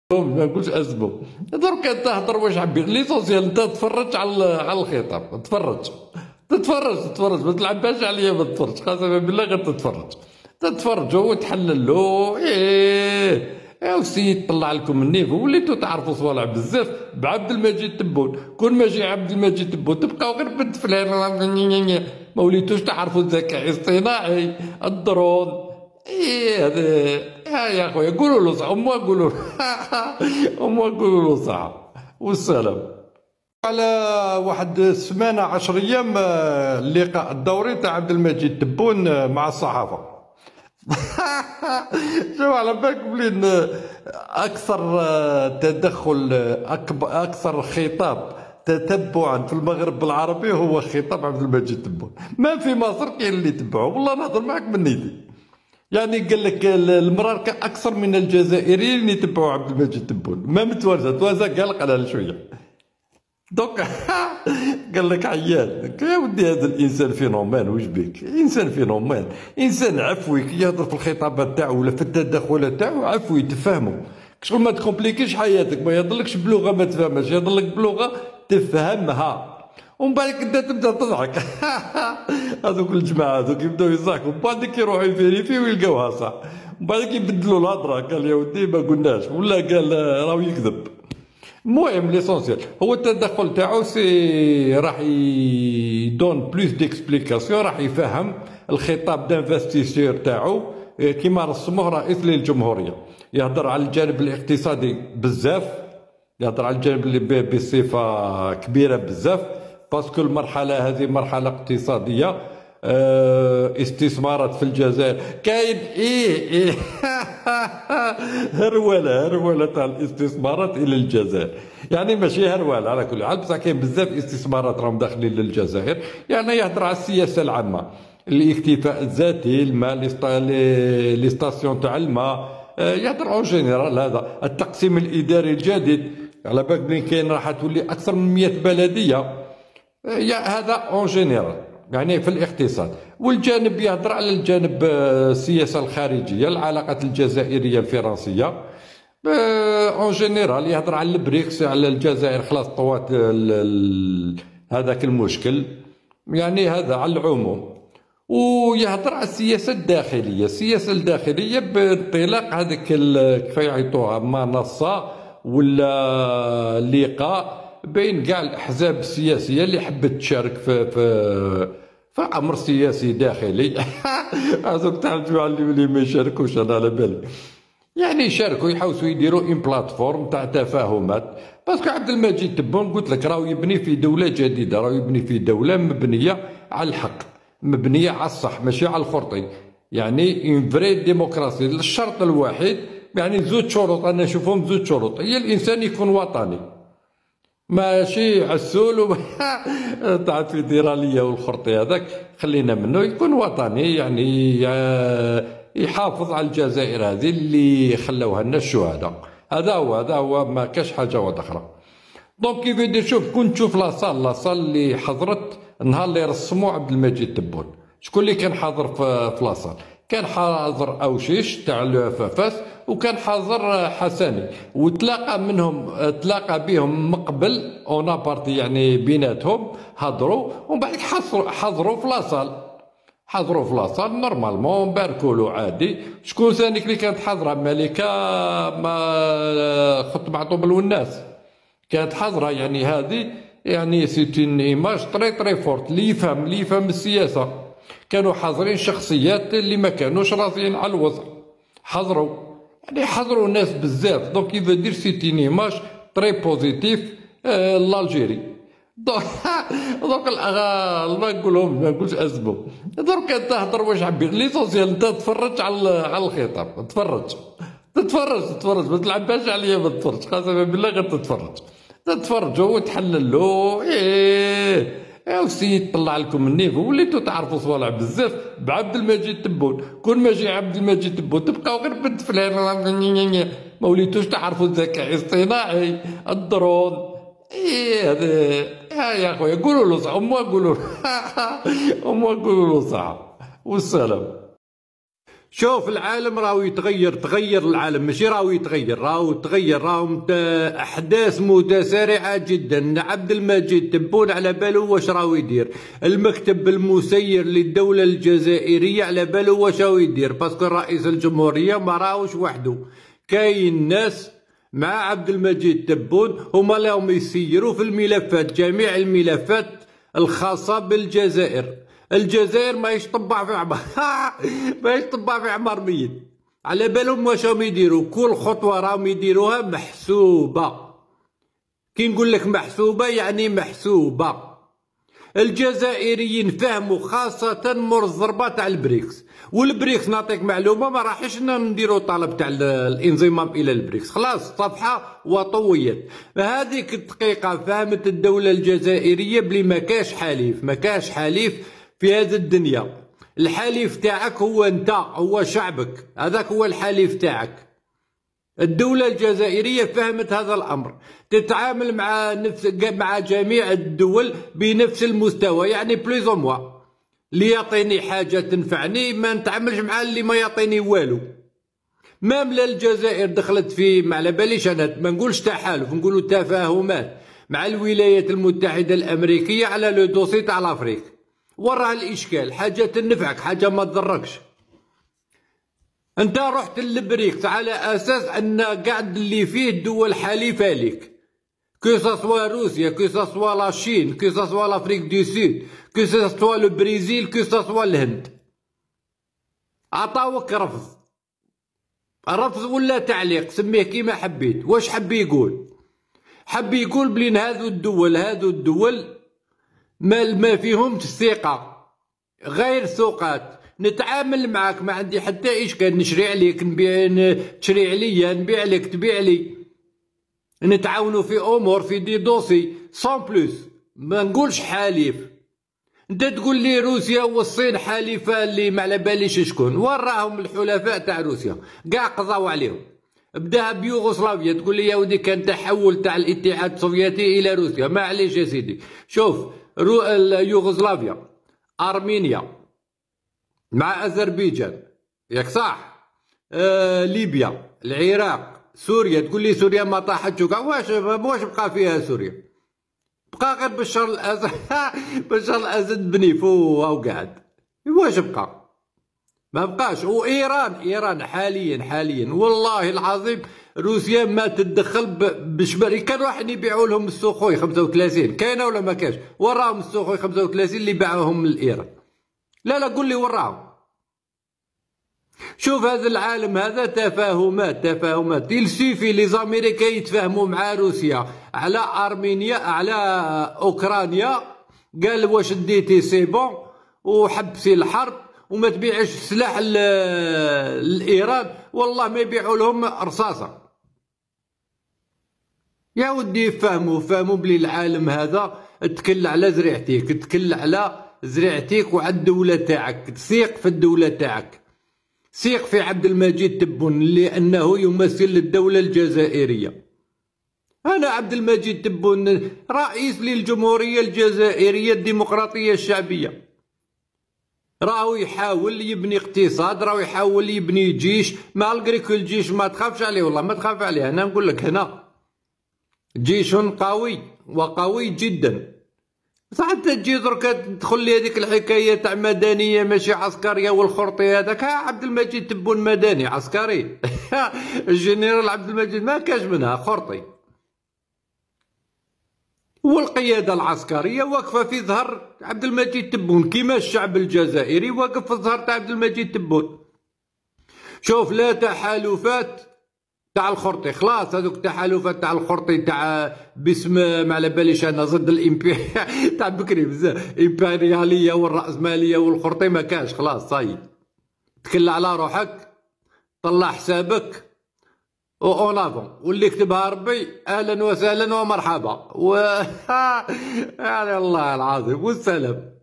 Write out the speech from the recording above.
ما نقولش اسمو. درك انت هضر واش عبي ليسونسيال، انت تفرج على الخطاب، تتفرج ما تلعبهاش عليا، ما تتفرج قسما بالله غير تتفرج هو تحلل له. ايه والسيد طلع لكم النيفو، وليتو تعرفوا صوالح بزاف بعبد المجيد تبون. كون ماشي عبد المجيد تبون تبقاو غير بنت فلان، ما وليتوش تعرفوا الذكاء الاصطناعي، الدرون. ايه هذا يا خويا قولوا له صح، قولوا له قولوا له صح والسلام. على واحد السمانة 10 أيام اللقاء الدوري تاع عبد المجيد تبون مع الصحافة. شوف على بالك بلين أكثر تدخل، أكثر خطاب تتبعا في المغرب العربي هو خطاب عبد المجيد تبون. ما في مصر كاين اللي يتبعوه، والله نهضر معاك من يدي. يعني قال لك المراركة أكثر من الجزائريين اللي يتبعوا عبد المجيد تبون، ما توازا قلق على شوية. دوك قال لك عيان يا ودي، هذا الانسان فينومان، واش بيك؟ انسان فينومان، انسان عفوي كي يهضر في الخطابات تاعو ولا في التدخلات تاعو عفوي تفهمو. شغل ما تكومبليكيش حياتك، ما يهضرلكش بلغه ما تفهمهاش، يهضرلك بلغه تفهمها. ومن بعد انت تبدا تضحك. هذوك الجماعه هذوك يبداو يضحكوا، من بعد يروحوا يفيريفيو ويلقاوها صح، من بعد يبدلوا الهضره، قال يا ودي ما قلناش، ولا قال راهو يكذب. المهم ليسونسيال هو التدخل تاعو راح يدون بلوس ديكسبليكاسيون، راح يفهم الخطاب دانفستيسور تاعو كيما رسموه رئيس للجمهوريه. يهضر على الجانب الاقتصادي بزاف، يهضر على الجانب اللي بصفه كبيره بزاف، باسكو المرحله هذه مرحله اقتصاديه. استثمارات في الجزائر كاين ايه هروله تاع الاستثمارات الى الجزائر، يعني ماشي هروله على كل حال، بصح كاين بزاف استثمارات راهم داخلين للجزائر. يعني يهضر على السياسه العامه، الاكتفاء الذاتي، الماء، لي ستاسيون تاع الماء، يهضر اون جينيرال. هذا التقسيم الاداري الجديد، على بالك بلي كاين راح تولي اكثر من 100 بلديه، هذا اون جينيرال يعني في الاقتصاد. والجانب يهضر على الجانب السياسه الخارجيه، العلاقات الجزائريه الفرنسيه اون جينيرال. يهضر على البريكس، على الجزائر خلاص طوات هذاك المشكل، يعني هذا على العموم. ويهضر على السياسه الداخليه، السياسه الداخليه بانطلاق هذيك كيف يعيطوها منصه ولا لقاء بين كاع الاحزاب السياسيه اللي حبت تشارك في امر سياسي داخلي. هذوك تاع الجماعه اللي ما يشاركوش انا على بالي، يعني يشاركوا يحاولوا يديروا ان بلاتفورم تاع تفاهمات. باسكو عبد المجيد تبون قلت لك راهو يبني في دوله جديده، راهو يبني في دوله مبنيه على الحق، مبنيه على الصح ماشي على الخرطي، يعني اون فري ديموكراسي. الشرط الوحيد يعني زوج شروط، انا نشوفهم زوج شروط، هي الانسان يكون وطني ماشي عسول تاع الفيدراليه والخرطي هذاك خلينا منه، يكون وطني يعني يحافظ على الجزائر هذه اللي خلوها لنا الشهداء. هذا هو ما كاش حاجه واحده اخرى. دونك كيف يدير، شوف كنت تشوف لاصال اللي حضرت النهار اللي رسموا عبد المجيد تبون، شكون اللي كان حاضر في لاصال؟ كان حاضر اوشيش تاع الفافاس، وكان حاضر حسني، تلاقى بهم مقبل اون بارتي يعني بيناتهم، هضروا ومن بعد حضروا في لاصال نورمالمون باركولو عادي. شكون ثاني اللي كانت حاضره؟ ملكه ما خط معطوب الوناس كانت حاضره، يعني هذه يعني سيتين ايماج تري فورت اللي يفهم السياسه. كانوا حاضرين شخصيات اللي ما كانوش راضيين على الوضع، حضروا ناس بزاف. دونك يفا دير سيتين ايماج تري بوزيتيف لالجيري. دونك ما نقولهم ما نقولش اسمو. درك انت هضر واش عبي ليسونسيال، انت تفرج على الخطاب، تتفرج ما تلعبهاش عليا، ما تتفرج قسما بالله غير تتفرج هو تحلل له. يا والسيد طلع لكم النيفو، وليتو تعرفوا صوالح بزاف بعبد المجيد تبون. كون ماشي عبد المجيد تبون تبقاو غير بنت فلان، ما وليتوش تعرفوا الذكاء الاصطناعي، الدرون. هذا يا خويا قولوا له صح، قولوا له صح والسلام. شوف العالم راهو يتغير، تغير العالم، ماشي راهو يتغير، راهو تغير، راهو احداث متسارعه جدا. عبد المجيد تبون على بالو واش راهو يدير، المكتب المسير للدوله الجزائريه على بالو واش راهو يدير، باسكو رئيس الجمهوريه ما راهوش وحده، كاين ناس مع عبد المجيد تبون هما راهم يسيروا في الملفات، جميع الملفات الخاصه بالجزائر. الجزائر ماهيش طبع في عمار ماهيش طبع في عمار ميت، على بالهم واش راهم يديروا، كل خطوه راهم يديروها محسوبه. كي نقول لك محسوبه يعني محسوبه. الجزائريين فهموا خاصه مور الضربه تاع البريكس، والبريكس نعطيك معلومه ما راحش نديروا طلب تاع الانضمام الى البريكس، خلاص صفحه وطويت. هذيك الدقيقه فهمت الدوله الجزائريه بلي ما كاش حليف، ما كاش حليف في هذه الدنيا. الحليف تاعك هو انت، هو شعبك، هذاك هو الحليف تاعك. الدولة الجزائرية فهمت هذا الأمر، تتعامل مع جميع الدول بنفس المستوى، يعني بليز او موا اللي يعطيني حاجة تنفعني ما نتعاملش مع اللي ما يعطيني والو. ماملا الجزائر دخلت في، ما على باليش انا ما نقولش تحالف، نقولوا تفاهمات مع الولايات المتحدة الأمريكية على لو دوسي تاع لافريك. وراه الإشكال، حاجة تنفعك حاجة ما تضركش. انت رحت للبريكس على اساس ان قاعد اللي فيه دول حليفه لك، كو سوا روسيا، كو سوا لا شين، كو سوا لافريك دو سود، كو سوا لو بريزيل، كو سوا الهند، عطاوك رفض، رفض ولا تعليق سميه كيما حبيت. واش حب يقول؟ حب يقول بلي هذو الدول ما فيهمش الثقه، غير ثقات، نتعامل معك ما عندي حتى اشكال، نشري عليك نبيع، تشري عليا نبيع لك تبيع لي، نتعاونوا في امور في دي دوسي سون بلوس، ما نقولش حليف. انت تقول لي روسيا والصين حليفه اللي ما على باليش شكون، وراهم الحلفاء تاع روسيا كاع قضاو عليهم. بداها بيوغوسلافيا، تقول لي يا ودي كان تحول تاع الاتحاد السوفيتي الى روسيا، معليش يا سيدي. شوف يوغوسلافيا، ارمينيا مع أذربيجان، ياك صح؟ ليبيا، العراق، سوريا، تقول لي سوريا ما طاحتش وكاع، واش بقى فيها سوريا؟ بقى غير بشار الأسد بشار الأسد بنيفو وهو قاعد، واش بقى؟ ما بقاش. وإيران حاليا والله العظيم روسيا ما تتدخل بشبر. كانوا راح يبيعوا لهم السوخوي 35، كاينه ولا ما كاش؟ وراهم السوخوي 35 اللي باعوهم لإيران. لا قول لي وراهم. شوف هذا العالم هذا تفاهمات يلسيفي لي زاميريكا يتفاهموا مع روسيا على ارمينيا، على اوكرانيا، قال واش ديتي سي بون وحبسي الحرب وما تبيعش السلاح لايران، والله ما يبيعوا لهم رصاصه. يا ودي فهموا بلي العالم هذا تكل على زريعتك، تكل على زريعتك وعلى الدولة تاعك، ثيق في الدولة تاعك، ثيق في عبد المجيد تبون لأنه يمثل الدولة الجزائرية. أنا عبد المجيد تبون رئيس للجمهورية الجزائرية الديمقراطية الشعبية، راهو يحاول يبني اقتصاد، راهو يحاول يبني جيش، مالغري كل الجيش ما تخافش عليه، والله ما تخاف عليه. أنا نقول لك هنا جيش قوي وقوي جدا. صح انت تجي دركا تدخل لي هذيك الحكايه تاع مدنيه ماشي عسكريه والخرطي هذاك، عبد المجيد تبون مدني عسكري الجنرال عبد المجيد ما كاش منها خرطي. والقياده العسكريه واقفه في ظهر عبد المجيد تبون، كيما الشعب الجزائري واقف في ظهر تاع عبد المجيد تبون. شوف لا تحالفات تاع الخرطي، خلاص هذوك التحالفات تاع الخرطي تاع باسم ما على باليش انا ضد تاع بكري بزاف، الامبرياليه والراسماليه والخرطي ما كاش، خلاص صاي تكل على روحك، طلع حسابك اون افون، واللي يكتبها ربي اهلا وسهلا ومرحبا يعني الله العظيم والسلام.